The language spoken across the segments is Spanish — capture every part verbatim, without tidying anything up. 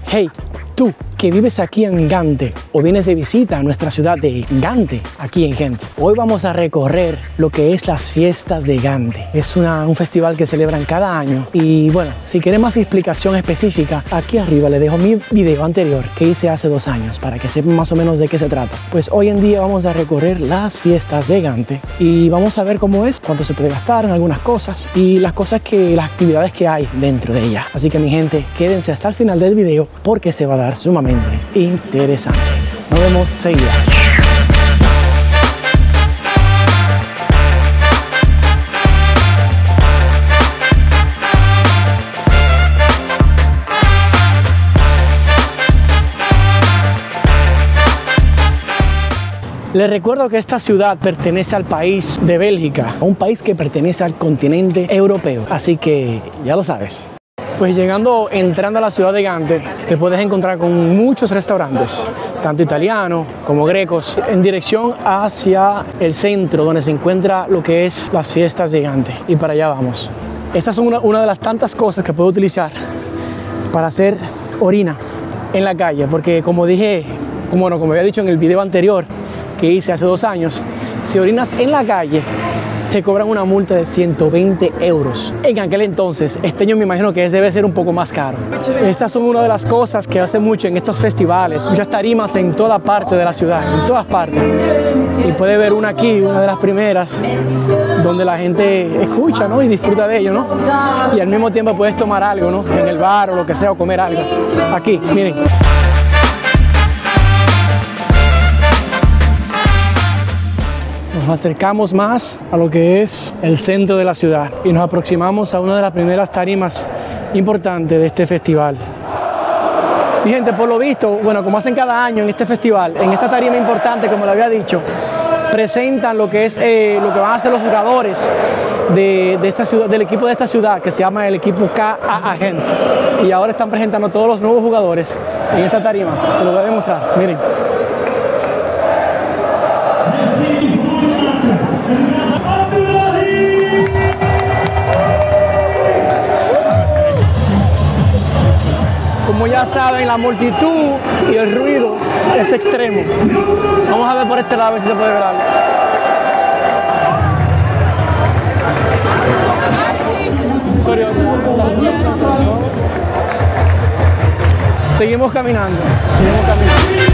Hey, tú que vives aquí en Gante o vienes de visita a nuestra ciudad de Gante, aquí en Gent. Hoy vamos a recorrer lo que es las fiestas de Gante. Es una, un festival que celebran cada año y bueno, si quieres más explicación específica, aquí arriba le dejo mi video anterior que hice hace dos años para que sepan más o menos de qué se trata. Pues hoy en día vamos a recorrer las fiestas de Gante y vamos a ver cómo es, cuánto se puede gastar en algunas cosas y las cosas que, las actividades que hay dentro de ella. Así que mi gente, quédense hasta el final del video porque se va a dar sumamente interesante. Nos vemos seguida. Les recuerdo que esta ciudad pertenece al país de Bélgica, un país que pertenece al continente europeo, así que ya lo sabes. Pues llegando, entrando a la ciudad de Gante, te puedes encontrar con muchos restaurantes, tanto italianos como grecos, en dirección hacia el centro, donde se encuentra lo que es las fiestas de Gante. Y para allá vamos. Estas son una, una de las tantas cosas que puedo utilizar para hacer orina en la calle, porque como dije, como, bueno, como había dicho en el video anterior que hice hace dos años, si orinas en la calle, te cobran una multa de ciento veinte euros. En aquel entonces, este año me imagino que debe ser un poco más caro. Estas son una de las cosas que hace mucho en estos festivales. Muchas tarimas en toda parte de la ciudad, en todas partes. Y puede ver una aquí, una de las primeras, donde la gente escucha, ¿no? Y disfruta de ello, ¿no? Y al mismo tiempo puedes tomar algo, ¿no? En el bar o lo que sea, o comer algo. Aquí, miren. Nos acercamos más a lo que es el centro de la ciudad y nos aproximamos a una de las primeras tarimas importantes de este festival. Mi gente, por lo visto, bueno, como hacen cada año en este festival, en esta tarima importante, como lo había dicho, presentan lo que es eh, lo que van a hacer los jugadores de, de esta ciudad, del equipo de esta ciudad, que se llama el equipo K A A Gent. Y ahora están presentando a todos los nuevos jugadores en esta tarima. Se los voy a demostrar, miren. Como ya saben, la multitud y el ruido es extremo. Vamos a ver por este lado a ver si se puede ver algo. Sorry. Seguimos caminando. Seguimos caminando.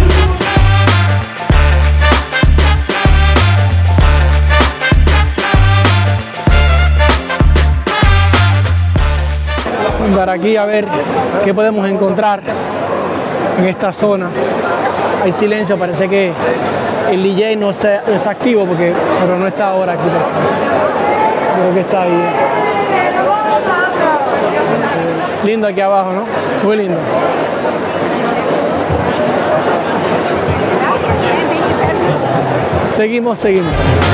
Para aquí a ver qué podemos encontrar en esta zona. Hay silencio, parece que el D J no está, no está activo, porque, pero no está ahora aquí. Creo que está ahí. Sí. Lindo aquí abajo, ¿no? Muy lindo. Seguimos, seguimos.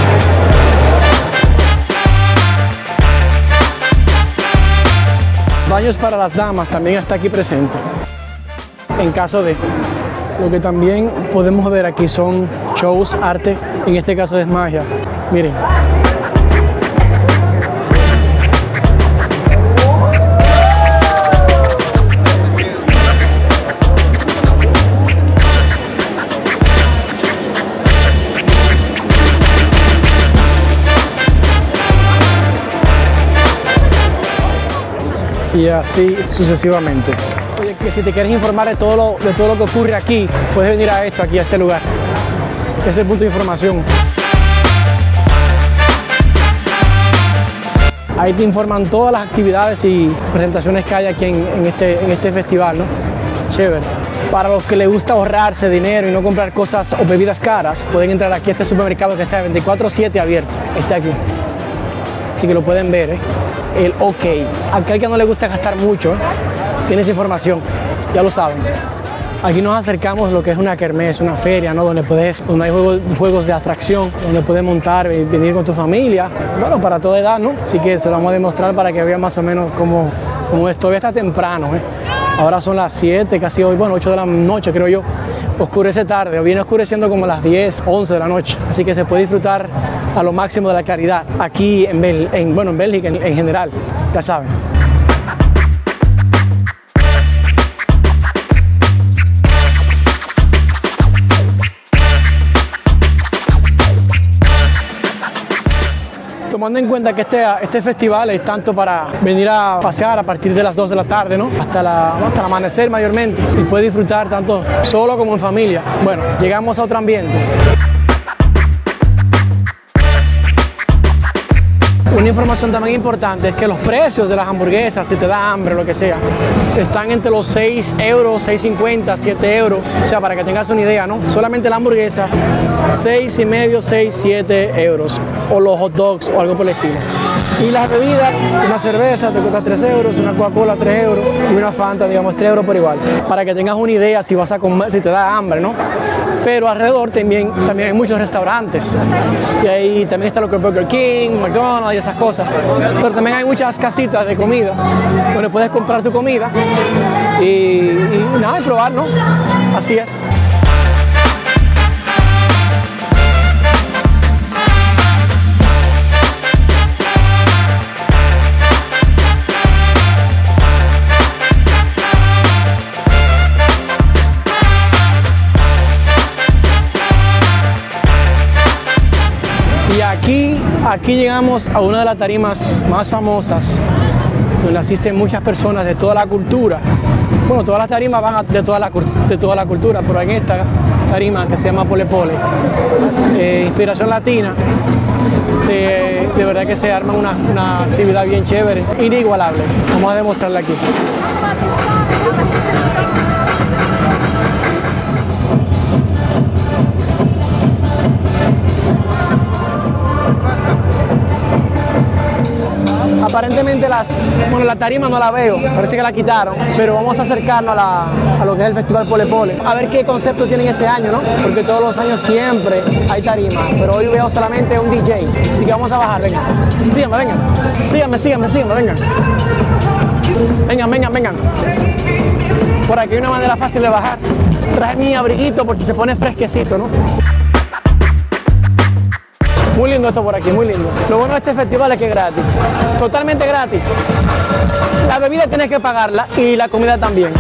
Baños para las damas también está aquí presente, en caso de. Lo que también podemos ver aquí son shows, arte, en este caso es magia. Miren. Y así sucesivamente. Oye, que si te quieres informar de todo, lo, de todo lo que ocurre aquí, puedes venir a esto, aquí a este lugar. Este es el punto de información. Ahí te informan todas las actividades y presentaciones que hay aquí en, en, este, en este festival, ¿no? Chévere. Para los que les gusta ahorrarse dinero y no comprar cosas o bebidas caras, pueden entrar aquí a este supermercado que está veinticuatro siete abierto. Está aquí. Así que lo pueden ver, ¿eh? El OK. A aquel que no le gusta gastar mucho, ¿eh? Tienes información, ya lo saben. Aquí nos acercamos a lo que es una kermés, una feria, ¿no? Donde, puedes, donde hay juegos, juegos de atracción, donde puedes montar y venir con tu familia, bueno, para toda edad, ¿no? Así que se lo vamos a demostrar para que vean más o menos cómo, cómo es. Todavía está temprano, ¿eh? Ahora son las siete, casi hoy, bueno, ocho de la noche creo yo. Oscurece tarde, o viene oscureciendo como a las diez, once de la noche. Así que se puede disfrutar a lo máximo de la claridad aquí en, Bel en, bueno, en Bélgica en, en general, ya saben. tomando en cuenta que este, este festival es tanto para venir a pasear a partir de las dos de la tarde, ¿no? Hasta, la, hasta el amanecer mayormente, y puedes disfrutar tanto solo como en familia. Bueno, llegamos a otro ambiente. Una información también importante es que los precios de las hamburguesas, si te da hambre o lo que sea, están entre los seis euros, seis cincuenta, siete euros. O sea, para que tengas una idea, ¿no? Solamente la hamburguesa, seis y medio, seis, siete euros. O los hot dogs o algo por el estilo. Y las bebidas, una cerveza te cuesta tres euros, una Coca-Cola tres euros y una Fanta, digamos, tres euros por igual. Para que tengas una idea si vas a comer, si te da hambre, ¿no? Pero alrededor también, también hay muchos restaurantes. Y ahí también está lo que es Burger King, McDonald's y esas cosas. Pero también hay muchas casitas de comida donde puedes comprar tu comida y, y nada, y probar, ¿no? Así es. Y aquí, aquí llegamos a una de las tarimas más famosas, donde asisten muchas personas de toda la cultura. Bueno, todas las tarimas van a, de, toda la, de toda la cultura, pero en esta tarima que se llama Pole Pole, eh, inspiración latina, se, de verdad que se arma una, una actividad bien chévere, inigualable. Vamos a demostrarla aquí. Aparentemente las, bueno, la tarima no la veo, parece que la quitaron, pero vamos a acercarnos a, la, a lo que es el Festival Pole Pole, a ver qué concepto tienen este año, ¿no? Porque todos los años siempre hay tarima, pero hoy veo solamente un D J, así que vamos a bajar, venga. Síganme, vengan. Síganme, síganme, síganme, vengan. Vengan, vengan, vengan. Por aquí hay una manera fácil de bajar. Traje mi abriguito por si se pone fresquecito, ¿no? Muy lindo esto por aquí, muy lindo. Lo bueno de este festival es que es gratis, totalmente gratis. La bebida tienes que pagarla y la comida también.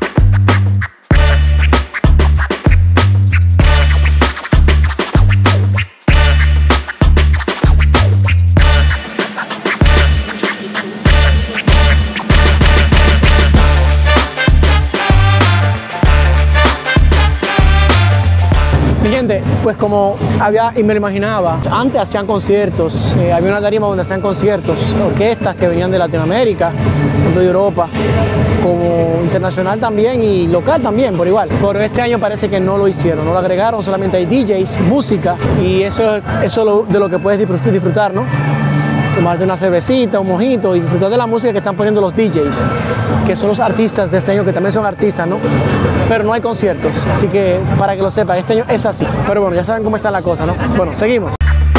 Pues como había y me lo imaginaba, antes hacían conciertos, eh, había una tarima donde hacían conciertos, orquestas que venían de Latinoamérica, tanto de Europa, como internacional también y local también, por igual. Pero este año parece que no lo hicieron, no lo agregaron, solamente hay D Js, música, y eso, eso es lo, de lo que puedes disfrutar, ¿no? Tomarte una cervecita, un mojito y disfrutar de la música que están poniendo los D Js, que son los artistas de este año, que también son artistas, ¿no? Pero no hay conciertos, así que para que lo sepan, este año es así. Pero bueno, ya saben cómo está la cosa, ¿no? Bueno, seguimos.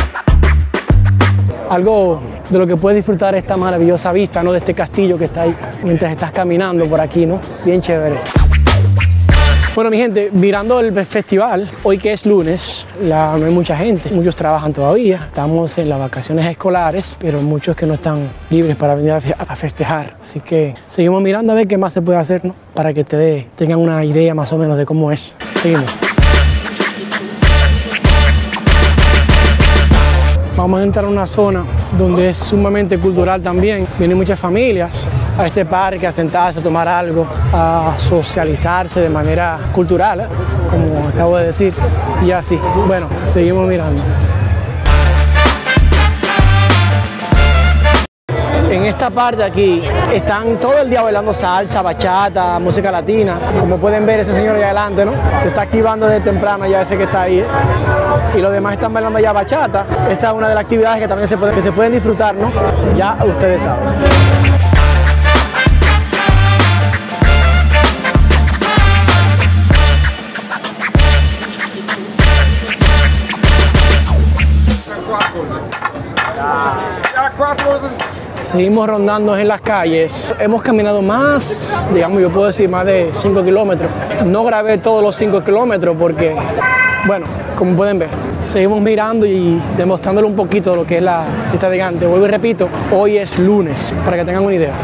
Algo de lo que puedes disfrutar esta maravillosa vista, ¿no? De este castillo que está ahí mientras estás caminando por aquí, ¿no? Bien chévere. Bueno, mi gente, mirando el festival, hoy que es lunes, la, no hay mucha gente, muchos trabajan todavía, estamos en las vacaciones escolares, pero muchos que no están libres para venir a festejar. Así que seguimos mirando a ver qué más se puede hacer, ¿no? Para que te tengan una idea más o menos de cómo es. Seguimos. Vamos a entrar a una zona donde es sumamente cultural también. Vienen muchas familias a este parque a sentarse, a tomar algo, a socializarse de manera cultural, ¿eh? Como acabo de decir, y así. Bueno, seguimos mirando. En esta parte aquí están todo el día bailando salsa, bachata, música latina. Como pueden ver, ese señor allá adelante, ¿no? Se está activando desde temprano ya ese que está ahí, ¿eh? Y los demás están bailando ya bachata. Esta es una de las actividades que también se, puede, que se pueden disfrutar, ¿no? Ya ustedes saben. Seguimos rondando en las calles. Hemos caminado más, digamos, yo puedo decir más de cinco kilómetros. No grabé todos los cinco kilómetros porque, bueno, como pueden ver, seguimos mirando y demostrándole un poquito de lo que es la fiesta de Gante. Vuelvo y repito, hoy es lunes, para que tengan una idea.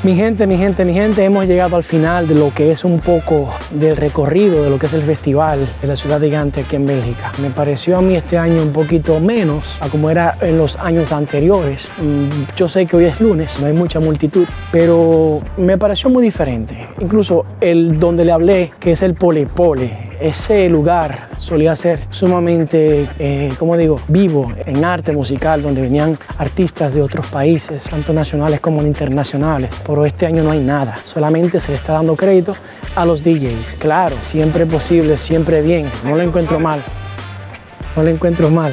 Mi gente, mi gente, mi gente, hemos llegado al final de lo que es un poco del recorrido de lo que es el festival de la ciudad de Gante aquí en Bélgica. Me pareció a mí este año un poquito menos a como era en los años anteriores. Yo sé que hoy es lunes, no hay mucha multitud, pero me pareció muy diferente. Incluso el donde le hablé, que es el Pole Pole, ese lugar solía ser sumamente, eh, como digo, vivo en arte musical, donde venían artistas de otros países, tanto nacionales como internacionales. Pero este año no hay nada, solamente se le está dando crédito a los D Js. Claro, siempre posible, siempre bien, no lo encuentro mal, no lo encuentro mal.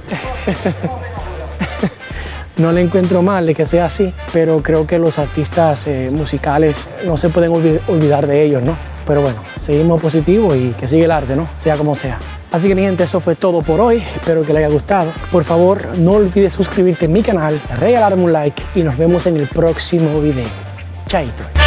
No le encuentro mal de que sea así, pero creo que los artistas eh, musicales no se pueden olvid olvidar de ellos, ¿no? Pero bueno, seguimos positivo y que siga el arte, ¿no? Sea como sea. Así que mi gente, eso fue todo por hoy. Espero que les haya gustado. Por favor, no olvides suscribirte a mi canal, regalarme un like y nos vemos en el próximo video. Chaito.